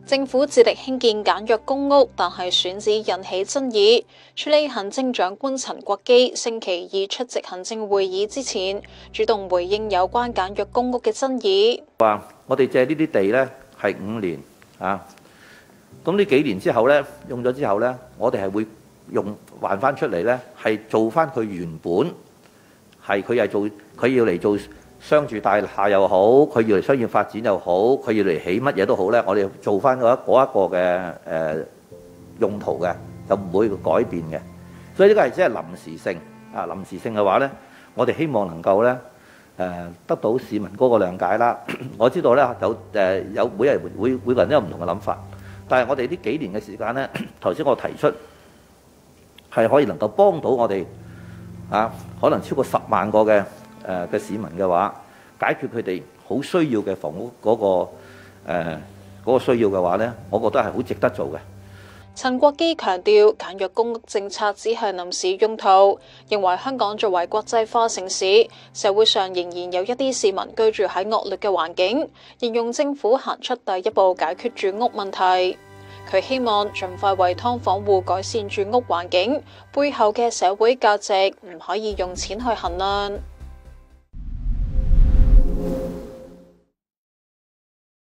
政府致力興建簡約公屋，但係選址引起爭議。署理行政長官陳國基星期二出席行政會議之前，主動回應有關簡約公屋嘅爭議。 話我哋借呢啲地呢係5年啊，咁呢幾年之後呢，用咗之後呢，我哋係會還翻出嚟呢，係做翻佢原本係佢要嚟做商住大廈又好，佢要嚟商業發展又好，佢要嚟起乜嘢都好呢，我哋做翻嗰一個嘅用途嘅，就唔會改變嘅。所以呢個係只係臨時性啊，臨時性嘅話呢，我哋希望能夠呢得到市民嗰個諒解啦。我知道呢，有每個人都有唔同嘅諗法，但係我哋呢幾年嘅時間呢，頭先我提出係可以能夠幫到我哋啊，可能超過10萬個嘅市民嘅話，解決佢哋好需要嘅房屋嗰個需要嘅話呢，我覺得係好值得做嘅。 陳國基強調，簡約公屋政策只係臨時用途，認為香港作為國際化城市，社會上仍然有一啲市民居住喺惡劣嘅環境，形容政府行出第一步解決住屋問題。佢希望盡快為劏房戶改善住屋環境，背後嘅社會價值唔可以用錢去衡量。